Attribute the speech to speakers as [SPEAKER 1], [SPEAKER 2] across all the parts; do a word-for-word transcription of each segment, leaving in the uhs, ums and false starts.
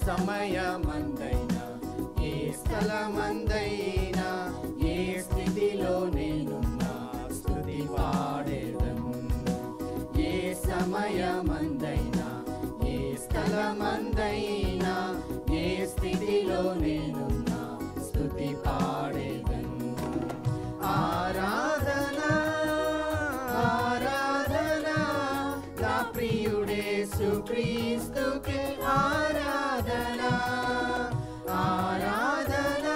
[SPEAKER 1] సమయమందైనా ఏ స్థలమందైనా ఏ స్థితిలో నేనున్నా స్తుతి పాడేదను. ఏ సమయమందైనా ఏ స్థలమందైనా ఏ స్థితిలో నేనున్నా స్తుతి పాడేదను. ఆరాధన ఆరాధన నా ప్రియుడేసు క్రీస్తుకే ఆరాధన. ఆరాధన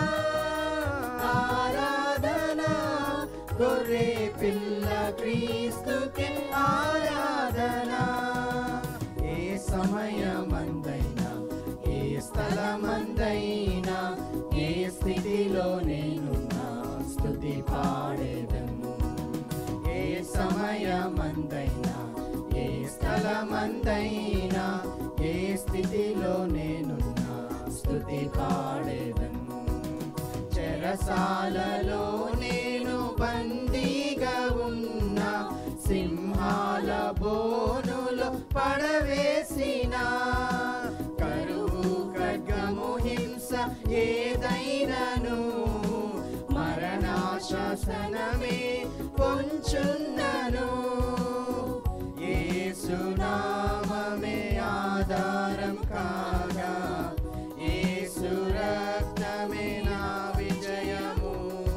[SPEAKER 1] ఆరాధన గొర్రె పిల్ల క్రీస్తుకే ఆరాధన. ఏ సమయమందైనా ఏ స్థలమందైనా ఏ స్థితిలో నేనున్నా స్తుతి పాడేదను. ఏ సమయమందైనా ఏ స్థలమందైనా ఏ స్థితిలో నేనున్నా స్తుతి పాడేదను. చెరసాలలో నేను బందీగా ఉన్న సింహాల బోనులో పడవేసిన కరువు ఖడ్గము హింస ఏదైనను మరణాశాసనమే పొంచున్నను. యేసు నామమే ఆధారం కాగా యేసు రక్తమే నా విజయము.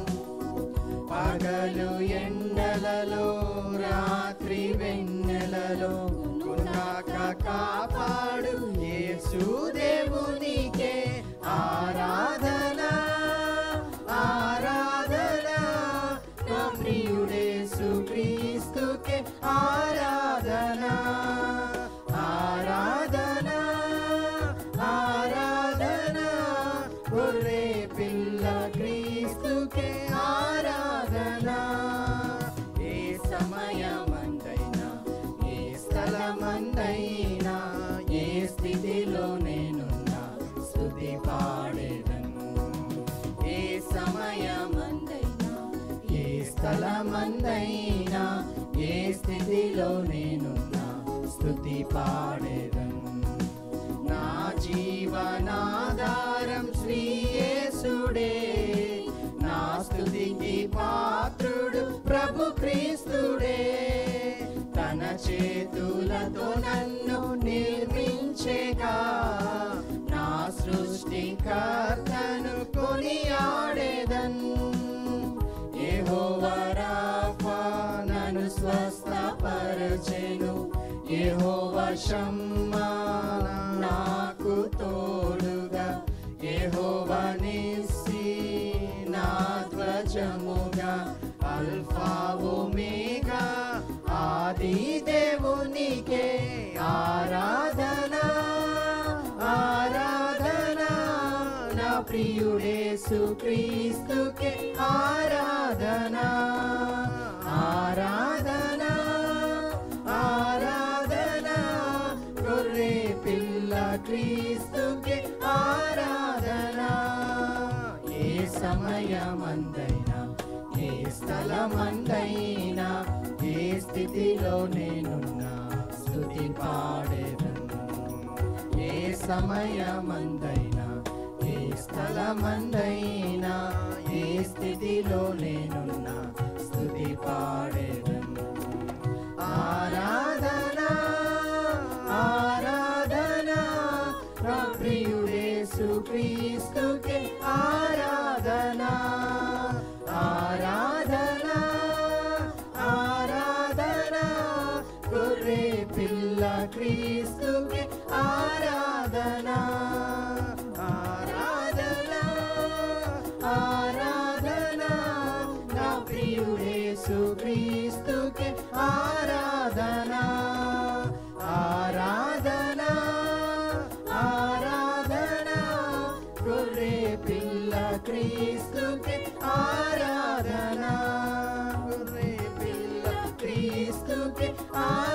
[SPEAKER 1] పగలు ఎండలలో రాత్రి వెన్నెలలో గుణాక కాపాడు యేసు దేవునికే ఆరాధన. ఆరాధన నా ప్రియుడేసు క్రీస్తుకే ఆరాధన. ఆరాధన ఆరాధన గొర్రె పిల్ల క్రీస్తుకే ఆరాధన. ఏ సమయమందైనా ఏ స్థలమందైనా ఏ స్థితిలో నేనున్నా స్తుతి పాడేదను. ఏ సమయమందైనా ఏ స్థలమందైనా ఏ స్థితిలో నేనున్నా స్తుతి పాడేదను. నా జీవనాధారం శ్రీ యేసుడే, నా స్తుతికి పాత్రుడు ప్రభు క్రీస్తుడే. తన చేతులతో నన్ను నిర్మించేగా నా సృష్టికర్తను కొనియాడేదన్. యెహోవా రాఫా నన్ను స్వస్థపరచెను. యెహోవా షమ్మా నాకు తోడుగా. యెహోవా నిస్సి నా ధ్వజముగా. అల్ఫా ఒమేగా ఆది దేవునికే ఆరాధన. ఆరాధన నా ప్రియుడేసు క్రీస్తుకే ఆరాధన. ఆరాధన ఆరాధన గొర్రె పిల్ల క్రీస్తుకే ఆరాధన. ఏ సమయమందైనా ఏ స్థలమందైనా ఏ స్థితిలో నేనున్నా స్తుతి పాడేదను. ఏ సమయమందైనా ఏ స్థలమందైనా ఏ స్థితిలో నేనున్నా స్తుతి పాడేదను. ఆరాధన ఆరాధన నా ప్రియుడేసు క్రీస్తుకే ఆరాధన. ఆరాధన ఆరాధన గొర్రె పిల్ల క్రీస్తుకే ఆరాధన. ఆరాధన ఆరాధన నా ప్రియుడేసు క్రీస్తుకే ఆరాధన. ఆరాధన ఆరాధన గొర్రె పిల్ల క్రీస్తుకే ఆరాధన. గొర్రె పిల్ల క్రీస్తుకే ఆరాధన.